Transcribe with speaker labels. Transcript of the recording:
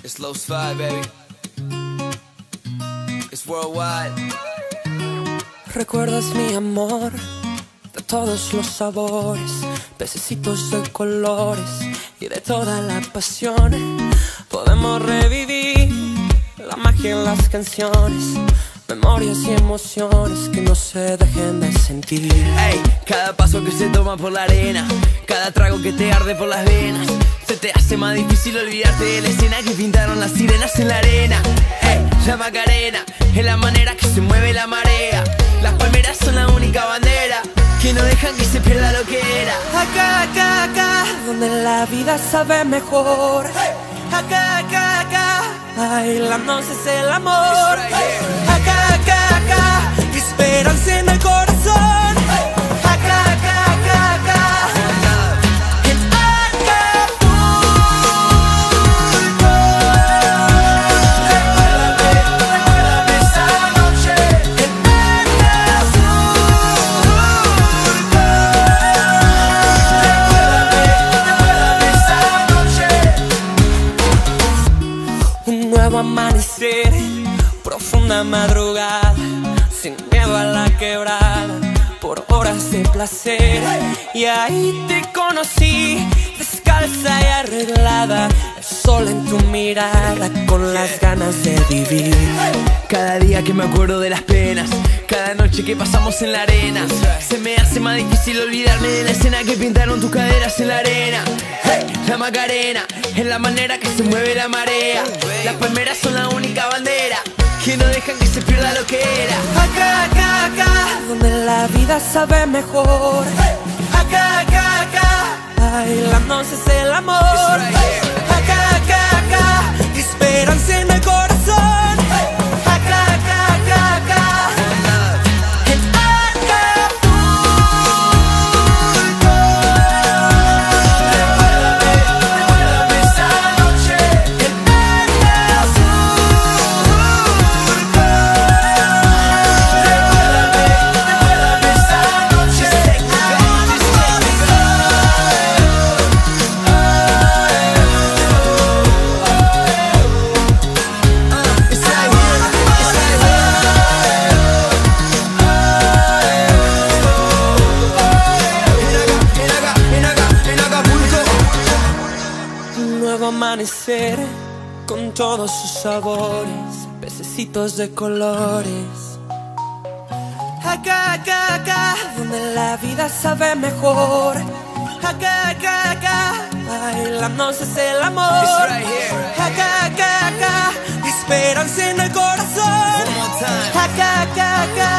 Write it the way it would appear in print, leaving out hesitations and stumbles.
Speaker 1: It's Low Slide, baby. It's worldwide.
Speaker 2: Recuerdas mi amor de todos los sabores, pececitos de colores y de toda la pasión. Podemos revivir la magia en las canciones, memorias y emociones que no se dejen de sentir.
Speaker 1: Ey, cada paso que se toma por la arena, cada trago que te arde por las venas, se te hace más difícil olvidarte de la escena que pintaron las sirenas en la arena. Ey, la Macarena es la manera que se mueve la marea. Las palmeras son la única bandera que no dejan que se pierda lo que era.
Speaker 2: Acá, acá, acá, donde la vida sabe mejor. Acá, acá, acá, bailando es el amor. Acá, acá, acá, esperanza en el corazón. Acá, acá, acá, acá, en Acapulco. Recuérdame esa noche en Acapulco. Recuérdame esa noche. Un nuevo amanecer, profunda madrugada, sin miedo a la quebrada, por horas de placer. Y ahí te conocí, descalza y arreglada, el sol en tu mirada, con las ganas de vivir.
Speaker 1: Cada día que me acuerdo de las penas, cada noche que pasamos en la arena, se me hace más difícil olvidarme de la escena que pintaron tus caderas en la arena. Hey, la Macarena es la manera que se mueve la marea. Las palmeras son la única bandera que no dejan que se pierda lo que era.
Speaker 2: Acá, acá, acá, donde la vida sabe mejor. Acá, acá, acá, bailando es el amor. Acá, acá, acá, esperanza en el corazón. Acá, acá, acá, acá, en Acapulco. Recuérdame esa noche en Acapulco. Recuérdame esa noche. Un nuevo amanecer con todos sus sabores, pececitos de colores. Acá, acá, acá, donde la vida sabe mejor. Acá, acá, acá, bailando es el amor. Acá, acá, acá, esperanza en el corazón. Acá, acá, acá.